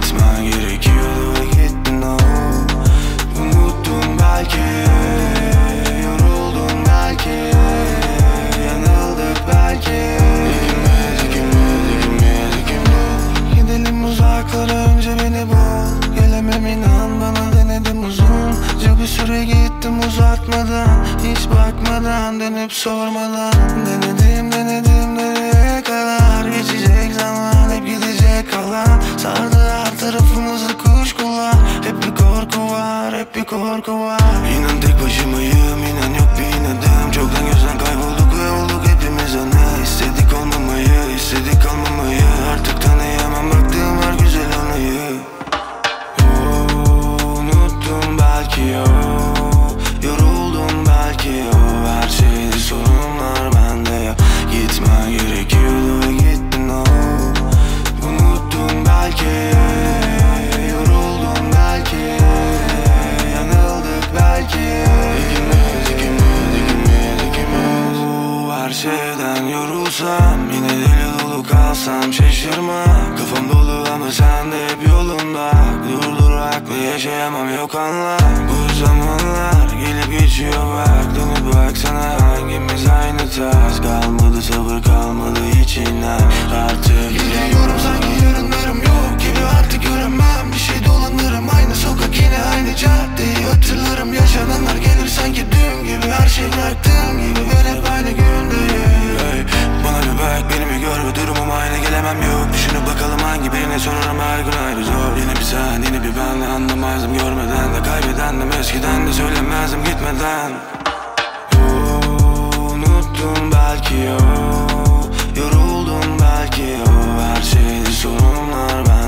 Gitmen gerekiyordu ve gittin o. Unuttun belki, yoruldun belki, yanıldık belki. Gidelim uzaklara, önce beni bul. Gelemem inan bana, denedim uzunca bir süre, gittim uzatmadan, hiç bakmadan, dönüp sormadan. Denedim nereye kadar, geçecek zaman, hep gidecek kalan. Sardı her tarafımızı kuşkular, hep bir korku var, hep bir korku var. İnan tek başımayım, inan yok bir inadım. Çoktan gözden kaybolduk ve olduk hepimiz anı. İstedik olmamayı, istedik kalmamayı, artık tanıyamam baktığım her güzel anıyı. Unuttum belki o, yoruldum belki o. Her şeyde sorunlar bende ya. Gitmen gerekiyordu ve gittin o. Unuttum belki, yoruldum belki, yanıldık belki. İkimiz. Her şeyden yorulsam, yine deli dolu kalsam şaşırma. Kafam dolu ama sen de hep yolunda. Durdurak ve yaşayamam yok anla. Bu zamanlar gelip geçiyor bak, dönüp baksana hangimiz aynı tarz. Kalmadı sabır, kalmadı hiç inan. Artık gidiyorum sanki yarınlarım yok gibi, artık göremem bir şey, dolanırım aynı sokak, yine aynı caddeyi hatırlarım. Yaşananlar gelir sanki dün gibi, her şey bıraktığım gibi, ben hep aynı gündeyim. Hey, bana bir bak, beni bir gör ve durumum aynı, gelemem yok. Düşünüp bakalım hangi birine sorarım, her gün ayrı zor. Yeni bir sen, yeni bir ben de anlamazdım görmeden de, kaybedendim eskiden de söylemezdim gitmeden. Unuttum belki o, yoruldum belki o. Her şeyde sorunlar ben